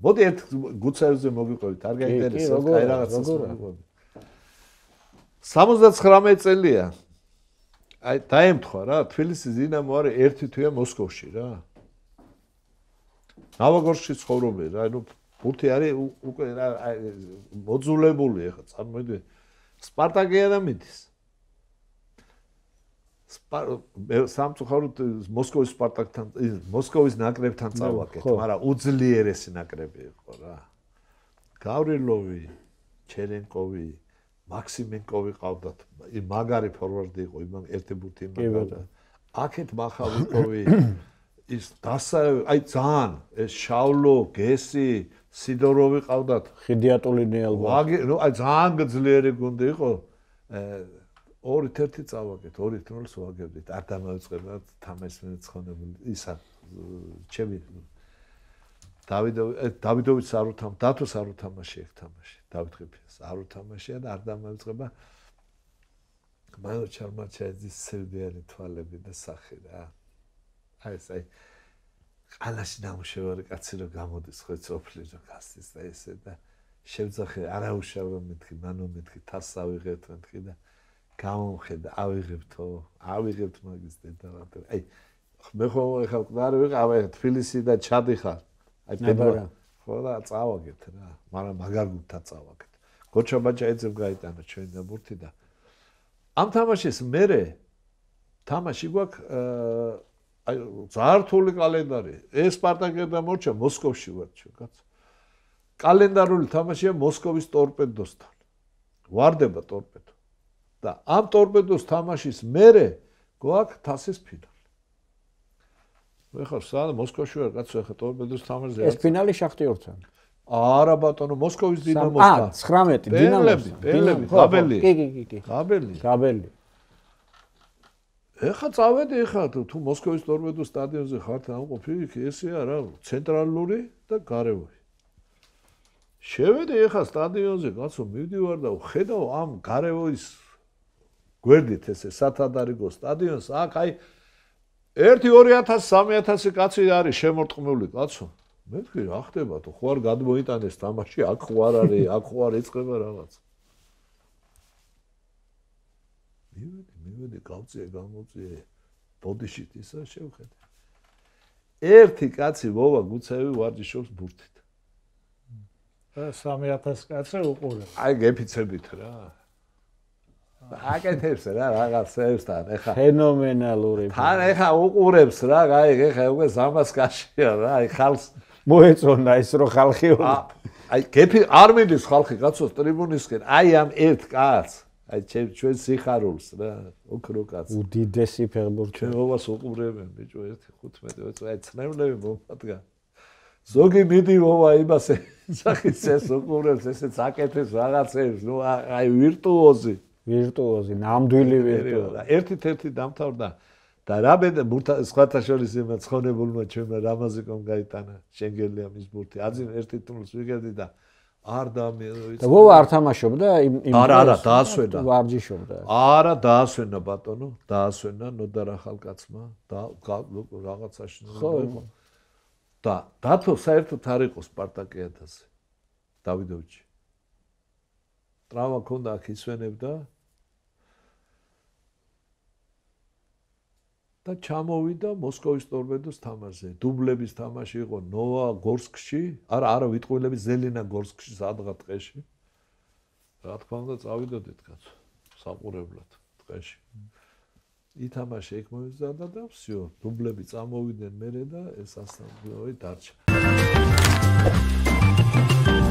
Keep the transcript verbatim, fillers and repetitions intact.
მოდი ერთ გუცაევზე მოგიყვებით, არ გაინტერესებს, აი რაღაცას მოგიყვებით. სამოცდათხრამეტი წელია. აი დაემთხვა რა, თბილისის დინამო არის ერთი თვეა მოსკოვში რა. ნავაგორსკში ცხოვრობენ რა, ნუ ბურთი არის უკვე რა მოძულებული ახლა წარმოიდგინე. სპარტაკია და მიდის. სამწუხაროდ მოსკოვის სპარტაკთან, მოსკოვის ნაკრებთან წავაკეთ, მაგრამ უძლიერესი ნაკრები იყო რა. გავრილოვი, ჩერენკოვი, მაქსიმენკოვი ყავდათ. მაგარი ფორვარდი იყო, იმან ერთი ბურთი იმაგდა. აქეთ მახავიკოვი ის დასაევი, აი ძალიან ეს შავლო, გესი, სიდოროვი ყავდათ. ხიდიატული ნეალბა. ნუ აი ძალიან გძლიერი გუნდი იყო. ორი ერთი წავაგეთ, ორი ნულს ვაგებდით. არ დამავიწყებათ თამაშს მეცხონებული. ისა ჩემი დავიდოვი დავიდოვიც არ უთამ, დათოს არ უთამაში ეგ თამაში. დავით ხიფიას არ უთამაშია და არ დამავიწყება. მანო ჩარმაჩაძის სევდიანი თვალები და სახე რა. აი ეს აი ყალაში დამუშევარი კაცი რო გამოდის ხო წოფლი რო გასდის და ესე და შევძახე არაუშავო მეთქი, მანო მეთქი, თასს ავიღეთ მეთქი და გამომხედა, ავიღებთო, ავიღებთ მაგის დედავად. აი, მე ხო ეხლა მკვდარი ვიყავ, თბილისი და ჩადიხარ. აი, პედრა. ხო და წავაგეთ რა, მაგრამ მაგარ გუნდთან წავაგეთ. გოჩა ბაჭაიძემ გაიტანა ჩვენი და ბურთი და ამ თამაშის მერე თამაში გვაქვს აი, ზართული კალენდარი. ეს სპარტაკი და მორჩა მოსკოვში ვარ ჩვენ, კაცო. კალენდარული თამაშია მოსკოვის ტორპედოსთან. ვარდება ტორპედო. და ამ ტორპედოს თამაშის მერე გვაქვს თასის ფინალი. მე ხარ სად მოსკოვში ვარ, კაცო, ახლა ტორპედოს თამაშზე. ეს ფინალი შახტიორთან. არა ბატონო, მოსკოვის დინამოსთან. აა, ცხრამეტი დინამოსთან. პელები, გაბელი. კი, კი, კი. გაბელი. გაბელი. ეხლა წავედი ეხლა თუ მოსკოვის ტორპედოს სტადიონზე ხართ ამყოფილი, ესეა რა, ცენტრალური და გარევი. შევედი ეხლა სტადიონზე, კაცო, მივდივარ და ვხედავ ამ გარევის გვერდით ესე სათადარიგო სტადიონს, აქ აი ერთი ორი ათასი სამი ათასი კაცი არის შემორტყმული, კაცო. მე ვთქვი, რა ხდება თუ ხო არ გადმოიტანეს თამაში, აქ ხო არ არის, აქ ხო არ იწყება რაღაც. მივედი, მივედი, გავწიე, გამოწიე, ბოდიშით ისა შევხედე. ერთი კაცი ვოვა გუცაევი ვარჯიშობს ბურთით. სამი ათასი კაცი უყურებდა. აი გეფიცებით რა. აკეთებს რა რაღაცებს თან ეხა ფენომენალური. თან ეხა უყურებს რა, აი ეხა უკვე ზამას კაშია რა, აი ხალხს მოეწონა ის რო ხალხი აი გეფი არ მინდის ხალხი კაცოს ტრიბუნისკენ, აი ამ ერთ კაცს, აი ჩვენ სიხარულს რა, ოქრო კაცს. უდიდესი ფეხბურთელი. ჩვენ ვოვას უყურებენ ბიჭო ერთი ხუთმეტი წელი, აი ცნევლები მომადგა. ზოგი მიდი ვოვა იმას სახის ეს უყურებს, ესეც აკეთებს რაღაცებს, ნუ აი ვირტუოზი. ვირტუოზი, ნამდვილი ვირტუოზი. ერთი-ერთი დამთავრდა და რა ბედა ბურთა სხვათა შორის იმ ცხონებულმა ჩვენმა რამაზიკომ გაიტანა შენგელია მის ბურთი. აძინ ერთი ნულს ვიგებდი და არ დამერო. და ვოვა არ თამაშობდა იმ იმ არა, არა, დაასვენა. ვარჯიშობდა. არა, დაასვენა ბატონო, დაასვენა ნოდარ ახალკაცმა და რაღაცაში იყო. და დათო საერთოდ არ იყო სპარტაკი ათასი. დავიდოვიჩი. ტრავმა ქონდა აქ ისვენებდა და ჩამოვიდა მოსკოვის ტორპედოს თამაშზე. დუბლების თამაში იყო ნოვა გორსკში, არა, არა, ვიტყვილები ზელინა გორსკში სადღაც ტყეში. რა თქმა უნდა, წავიდოდით კაცო, საყურებლად ტყეში. ითამაშე იქ მოვიზარდა და всё, დუბლები წამოვიდნენ მერე და ეს ასამბლეოი დარჩა.